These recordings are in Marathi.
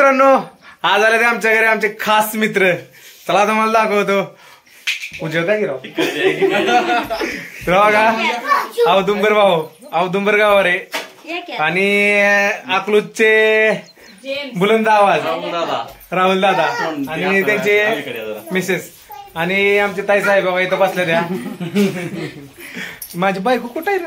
मित्रांनो, आज आले ते आमच्या घरी आमचे खास मित्र. चला तुम्हाला दाखवतो. उजवता की राव का औदुंबर भाऊ, औदुंबर गावावर आहे. आणि अकलूजचे बुलंद आवाज राहुल दादा आणि त्यांचे मिसेस आणि आमचे ताई साहेब बाबा इथं बसले त्या. माझी बायको कुठं आहे रे?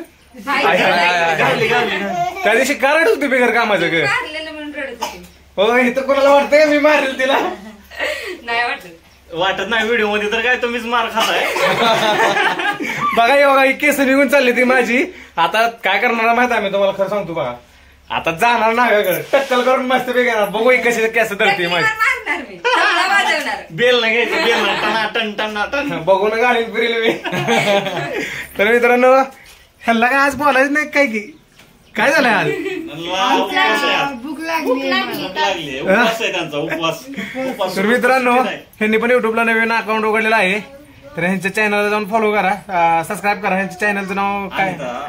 त्या दिवशी कारण होती बेगर कामाचं ग. हो इथं कोणाला वाटतंय मी मारेल तिला? नाही वाटत नाही. व्हिडिओ मध्ये तर काय तुम्हीच मार खाताय. बघा हे बघा ही केस निघून चालली ती माझी. आता काय करणार माहित आहे मी तुम्हाला खरं सांगतो बघा. आता जाणार नागाकडे टक्कल करून मस्त बेगाणार बघू कशी केस धरते माझी. बेल न घ्यायचं बेल ना टन टन टन बघून गाडी फिरेल मी. तर मित्रांनो ह्याला काय आज बोलायचं नाही काय की काय झालंय आज? भूक लागली उपवास आहे त्यांचा उपवास. तर मित्रांनो ह्यांनी पण युट्यूबला नवीन अकाउंट उघडलेलं आहे. तर ह्यांच्या चॅनलला जाऊन फॉलो करा, सबस्क्राईब करा. ह्यांच्या चॅनलचं नाव काय?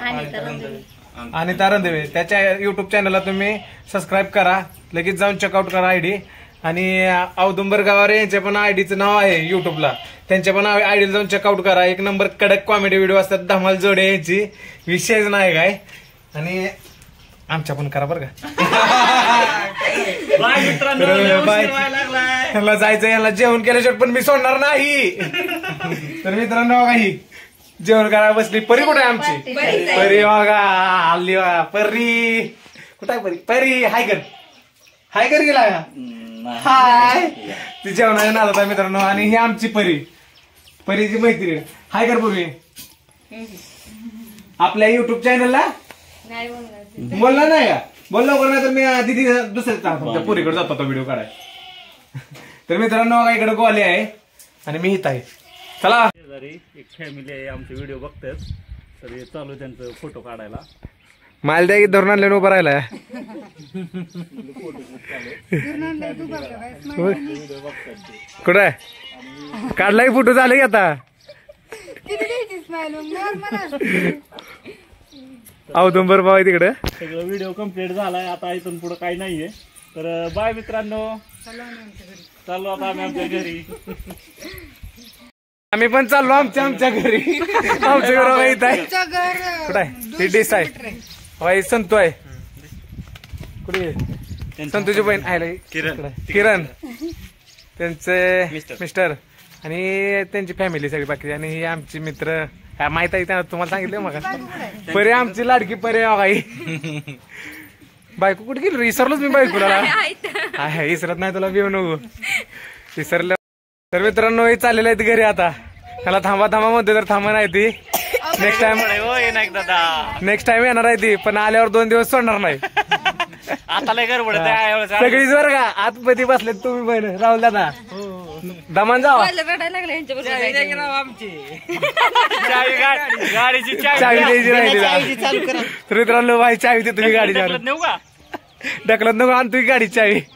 अनिता रणदेवे. त्याच्या युट्यूब चॅनलला तुम्ही सबस्क्राईब करा, लगेच जाऊन चेकआउट करा आयडी. आणि औदुंबर गावारे यांच्या पण आयडीचं नाव आहे युट्यूबला, त्यांच्या पण आयडीला जाऊन चेकआउट करा. एक नंबर कडक कॉमेडी व्हिडिओ असतात, धमाल जोडे यांची विषयच नाही काय. आणि आमच्या पण करा बरं का. ह्याला जायचं, ह्याला जेवण केल्याशिवाय पण मी सोडणार नाही. तर मित्रांनो काही जेवण करायला बसली. परी कुठे आहे आमची? परी बघा हल्ली बघा. परी कुठे आहे? परी परी हाय कर, हाय कर गेला का? हाय. ती जेवणाच्या नादात आहे मित्रांनो. आणि ही आमची परी, परीची मैत्रीण. हाय कर पूर्वी आपल्या युट्यूब चॅनलला बोलला नाही का? बोललो नाही तर मी दिदी दुसऱ्या पुरीकडे जातो तो व्हिडिओ काढाय. तर मित्रांनो इकडे गोले आहे आणि मी इथं आहे. चला एक फॅमिली आहे आमचे व्हिडिओ बघतात तर हे चालू त्यांचं फोटो काढायला. माल द्या धरून आणले उभं राहिला. कुठे काढलाय फोटो झाले आता? औदुंबर भाऊ तिकडे सगळं व्हिडिओ कम्प्लीट झालाय. आता इथून पुढे काही नाहीये. तर बाय मित्रांनो, चाललो आता आम्ही आमच्या घरी. आम्ही पण चाललो आमच्या घरी. आमच्या घर इथं आहे. कुठं आहे? डिस आहे बाई. संतू आहे. कुठे? संतूची बहीण आहे किरण, त्यांचे मिस्टर आणि त्यांची फॅमिली सगळी बाकी. आणि ही आमची मित्र माहित आहे त्यांना, तुम्हाला सांगितलं मग. परे आमची लाडकी परे बाई. बायको कुठे गेली? विसरलोच मी बायकोला. विसरत नाही तुला बिव नको विसरलं. तर मित्रांनो हे चाललेलं आहेत घरी. आता त्याला थांबा थांबा म्हणते तर थांबा नाही ती. नेक्स्ट टाइम येणार आहे ती, पण आल्यावर 2 दिवस सोडणार नाही. आता लय गडबड सगळीच बरं का आतमध्ये बसले तुम्ही बहिण. राहुल दादा दमान जावा. गाडीची चावी द्यायची राहिली. तर मित्रांनो बाई चावी ते तुम्ही गाडी नेऊ का? ढकलत नको आण तुम्ही गाडी चावी.